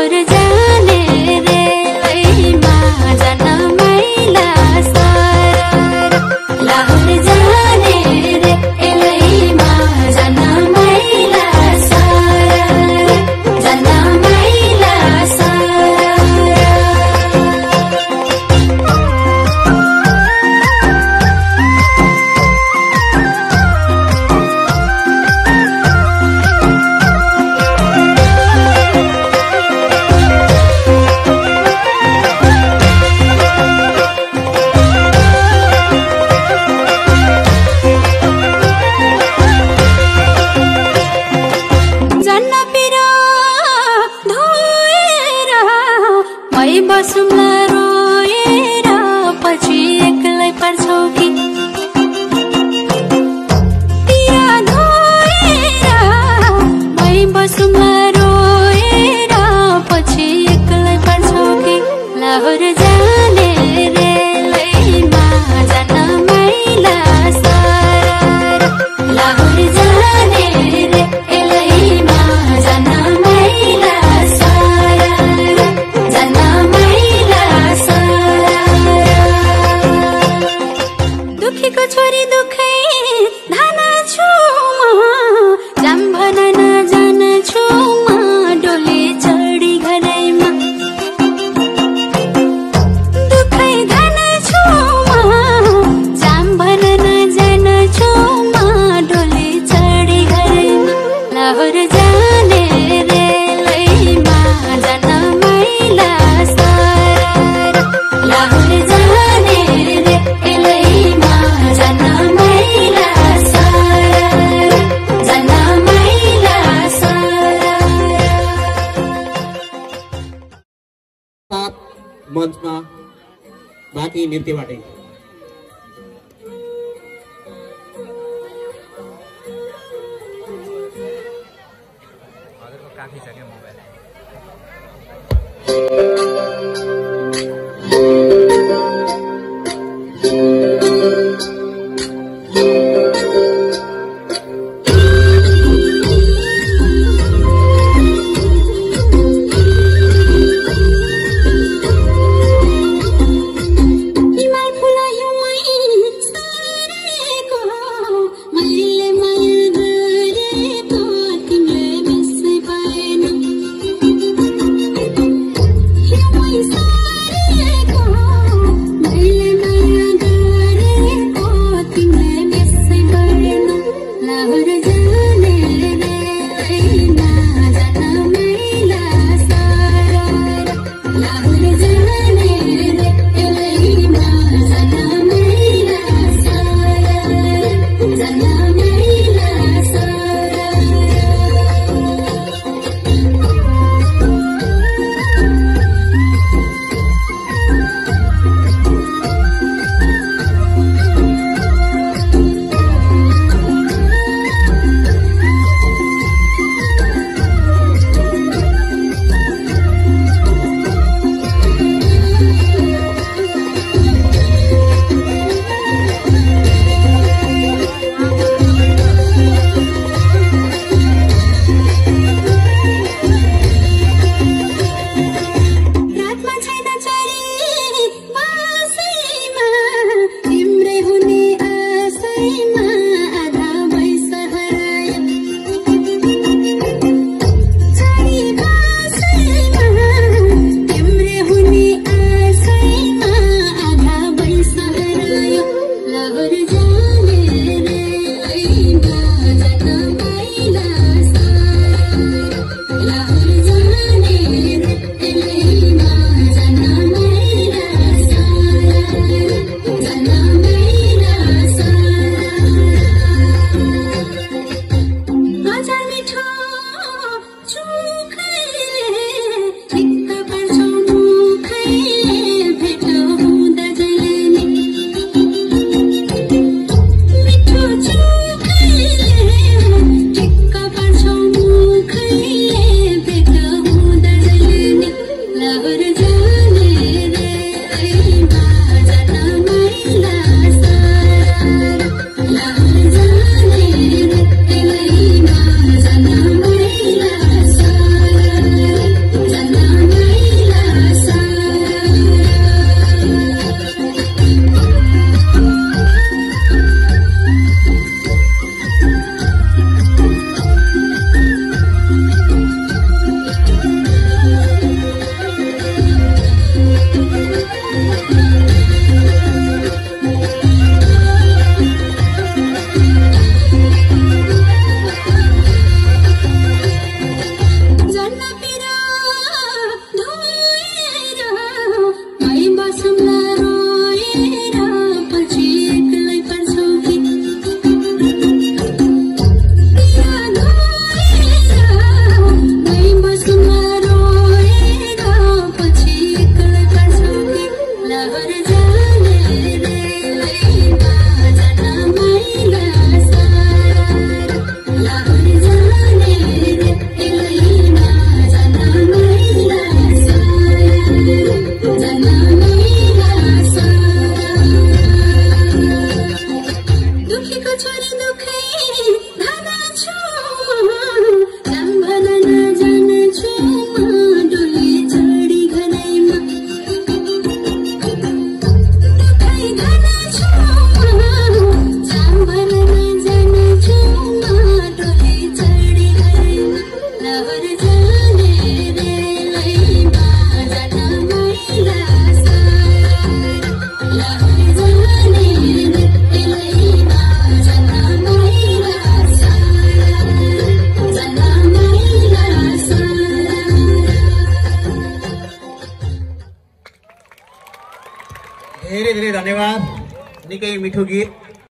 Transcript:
लाहोर जाने रेलैमा जान मैला सरर लाहोर जाने रेलैमा जान मैला सरर जान मैला सरर बसुम्ला रोएर पछि एक्लै पर्छौ कि तिरा धोएर मै बसुम्ला रोएर पछि एक्लै पर्छौ कि लाहोर जाने रेलैमा जान मैला सरर लाहोर जाने रेलैमा जान मैला सरर जान दुखीको छोरी दुखै धान छु म जाम भन नजान छु म डोली चढी घरैमा दुखै धान छु म जाम भन नजान छु म डोली चढी घरैमा लाहोर जाने रेलैमा जान मैला सरर लाहोर जाने रेलैमा जान मैला सरर जान मैला सरर मञ्चमा बाँकी नृत्यबाटै हजुरको काफी छ क्या मोबाइल मैले माया गरेको तिमीले बिर्सै पाएन धेरै धेरै धन्यवाद। निकै मिठो गीत।